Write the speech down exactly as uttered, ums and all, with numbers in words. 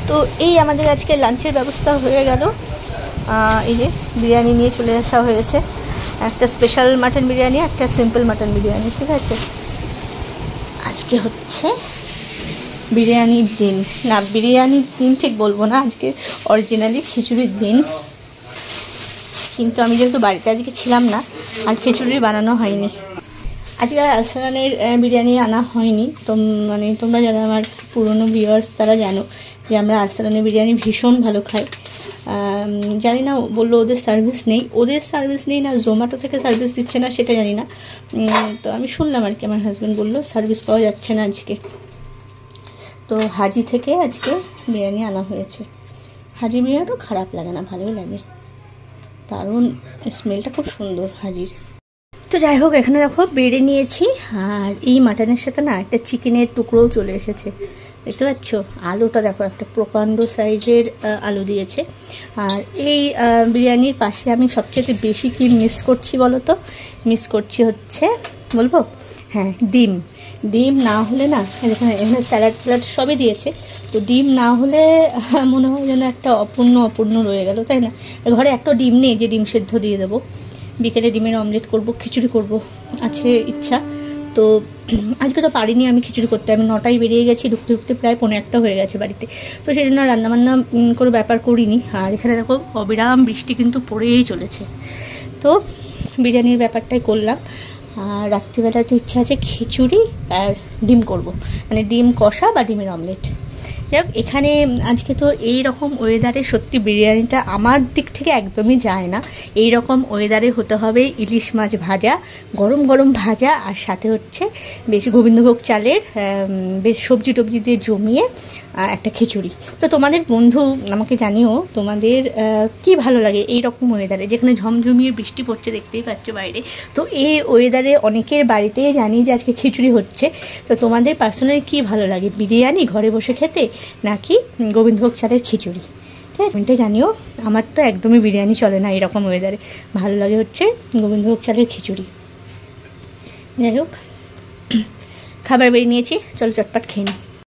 তো এই আমাদের আজকে লাঞ্চের ব্যবস্থা হয়ে গেল। এই যে বিরিয়ানি নিয়ে চলে আসা হয়েছে, একটা স্পেশাল মাটন বিরিয়ানি, একটা সিম্পল মাটন বিরিয়ানি। ঠিক আছে, আজকে হচ্ছে বিরিয়ানির দিন, না বিরিয়ানির দিন ঠিক বলবো না, আজকে অরিজিনালি খিচুড়ির দিন। কিন্তু আমি যেহেতু বাড়িতে আজকে ছিলাম না, আর খিচুড়ি বানানো হয়নি। আজকে আরসালানের বিরিয়ানি আনা হয়নি। তো মানে তোমরা যারা আমার পুরনো ভিউয়ার্স তারা জানো যে আমরা আরসালানের বিরিয়ানি ভীষণ ভালো খাই। জানি না, বললো ওদের সার্ভিস নেই, ওদের সার্ভিস নেই না জোম্যাটো থেকে সার্ভিস দিচ্ছে না সেটা জানি না। তো আমি শুনলাম আর কি, আমার হাজব্যান্ড বললো সার্ভিস পাওয়া যাচ্ছে না আজকে। তো হাজি থেকে আজকে বিরিয়ানি আনা হয়েছে। হাজি বিরিয়ানিও খারাপ লাগে না, ভালোই লাগে, দারুণ স্মেলটা খুব সুন্দর হাজির। তো যাই হোক, এখানে দেখো বেড়ে নিয়েছি, আর এই মাটনের সাথে না একটা চিকেনের টুকরোও চলে এসেছে, দেখতে পাচ্ছ। আলুটা দেখো, একটা প্রকাণ্ড সাইজের আলু দিয়েছে। আর এই বিরিয়ানির পাশে আমি সবচেয়ে বেশি কি মিস করছি বলো তো? মিস করছি হচ্ছে, বলবো, হ্যাঁ ডিম। ডিম না হলে না, এখানে এখানে স্যালাড ফ্যালাড সবই দিয়েছে, তো ডিম না হলে মনে হয় যেন একটা অপূর্ণ অপূর্ণ রয়ে গেল, তাই না? ঘরে একটা ডিম নেই যে ডিম সেদ্ধ দিয়ে দেবো। বিকেলে ডিমের অমলেট করব, খিচুড়ি করব আছে ইচ্ছা। তো আজকে তো পারিনি আমি খিচুড়ি করতে, আমি নটায় বেরিয়ে গেছি, ঢুকতে ঢুকতে প্রায় পৌনে একটা হয়ে গেছে বাড়িতে। তো সেই জন্য রান্নাবান্না করে ব্যাপার করিনি। আর এখানে দেখো অবিরাম বৃষ্টি কিন্তু পড়েই চলেছে। তো বিরিয়ানির ব্যাপারটাই করলাম। আর রাত্রিবেলাতে ইচ্ছা আছে খিচুড়ি আর ডিম করব, মানে ডিম কষা বা ডিমের অমলেট। যাই হোক, এখানে আজকে তো এই রকম ওয়েদারে সত্যি বিরিয়ানিটা আমার দিক থেকে একদমই যায় না। এই রকম ওয়েদারে হতে হবে ইলিশ মাছ ভাজা, গরম গরম ভাজা, আর সাথে হচ্ছে বেশ গোবিন্দভোগ চালের বেশ সবজি টবজি দিয়ে জমিয়ে একটা খিচুড়ি। তো তোমাদের বন্ধু আমাকে জানিও তোমাদের কি ভালো লাগে এই রকম ওয়েদারে, যেখানে ঝমঝমিয়ে বৃষ্টি পড়ছে, দেখতেই পাচ্ছ বাইরে। তো এই ওয়েদারে অনেকের বাড়িতেই জানি যে আজকে খিচুড়ি হচ্ছে। তো তোমাদের পার্সোনালি কী ভালো লাগে, বিরিয়ানি ঘরে বসে খেতে নাকি গোবিন্দভোগ চালের খিচুড়ি? ঠিক আছে, কমেন্টে জানিও। আমার তো একদমই বিরিয়ানি চলে না এরকম ওয়েদারে, ভালো লাগে হচ্ছে গোবিন্দভোগ চালের খিচুড়ি। যাই হোক, খাবার বেরিয়ে নিয়েছি, চলো চটপট খেয়ে নিই।